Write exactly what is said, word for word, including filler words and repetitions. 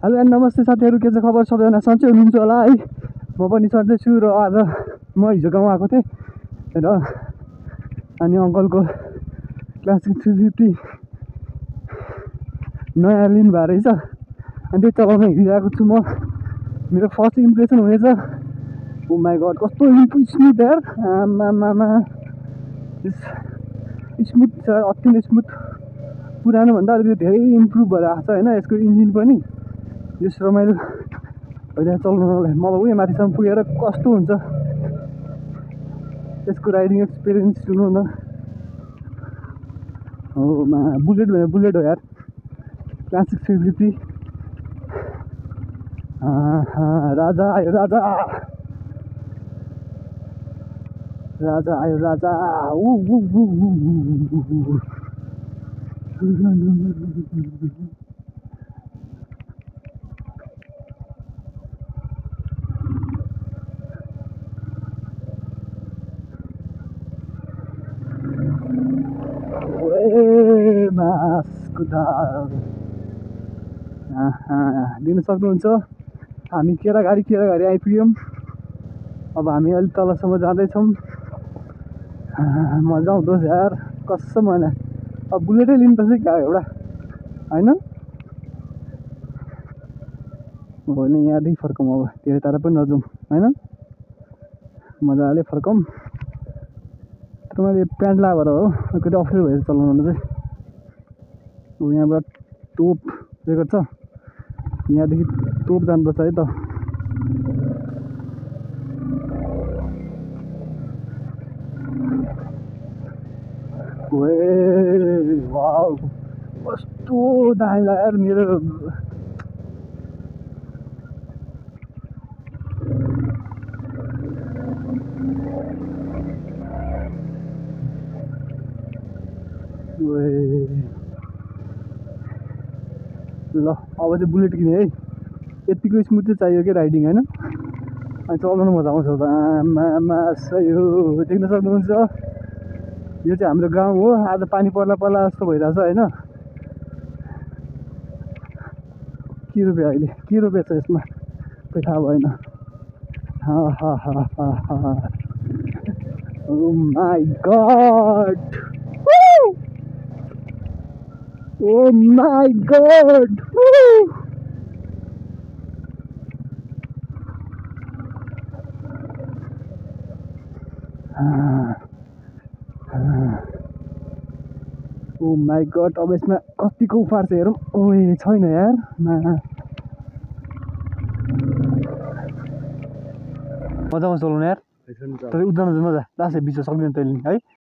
Hello and नमस्ते साथीहरू, के छ खबर? सबैजना सन्चै हुनुहुन्छ होला है। म पनि सन्चै छु र आज म हिजो गाउँ आएको थिएँ र अनि अङ्कलको क्लासिक थ्री फिफ्टी नयाँ लिनु भएको रहेछ अनि त्यो चलाउन हिँडिरहेको छु म। मेरो फर्स्ट इम्प्रेसन हुनेछ। ओ माई गड, कस्तो स्मुथ यार, आमामामा स्मुथ छ, अति नै स्मुथ। पुरानोभन्दा अलिकति धेरै इम्प्रुभ भएर आएको छ होइन यसको इन्जिन पनि। यस रमाइलो भइरहेको चलाउनलाई। म उयो माथिसम्म पुगेर कस्तो हुन्छ यसको राइडिङ एक्सपिरियन्स सुनौ न। हो मा बुलेट भने बुलेट हो यार, क्लासिक थ्री फिफ्टी। राजा आयो राजा, राजा आयो राजा। ऊ ऊ ऊ ऊ दिन सक्नुहुन्छ। हामी केरा गाडी केरा गाडी आइपुग्यौँ। अब हामी अलिक तलसम्म जाँदैछौँ। मजा आउँदछ यार कसम होइन। अब बुलेटै लिनुपर्छ क्या एउटा होइन। हो नि यहाँदेखि फर्कौँ, अब धेरै टाढा पनि नजाउँ होइन, मजाले फर्कौँ। तर मैले प्यान्ट लगाएर हो अलिकति अप्ठ्यारो भएछ चलाउनु चाहिँ। यहाँबाट तोप रेकर्ड छ, यहाँदेखि तोप जानुपर्छ है त। वाउ कस्तो दामी लाग्यो यार मेरो। ल अब चाहिँ बुलेट किने है, यतिको स्मुथ चाहिँ चाहियो कि राइडिङ होइन। अनि चलाउनु मजा आउँछ। आमामा सही हो, देख्न सक्नुहुन्छ यो चाहिँ हाम्रो गाउँ हो। आज पानी पर्ला पर्ला जस्तो भइरहेछ होइन। के रुपियाँ अहिले के रुपियाँ छ यसमा खोइ थाहा भएन। हा हा हा हा हा oh my god, oh my god. Oh my god, अब यसमा कतिको उफार छ हेरौँ। ओए छैन यार, मजा आउँछ चलाउनु यार। तर उदाहरण चाहिँ मजा लास्ट बिच सक्दैन तैँले है।